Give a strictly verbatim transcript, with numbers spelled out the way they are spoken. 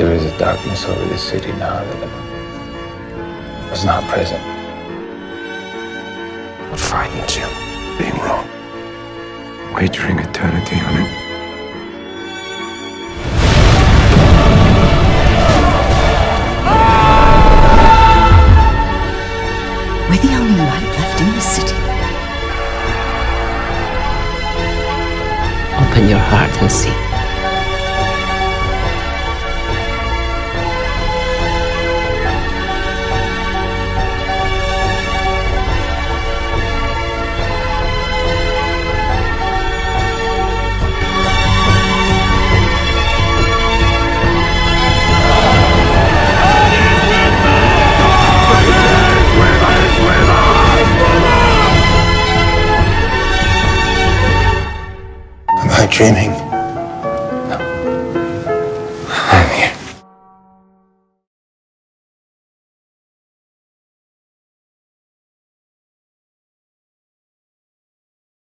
There is a darkness over this city now that was not present. What frightens you? Being wrong. Wagering eternity on it. We're the only light left in the city. Open your heart and see. Am I dreaming?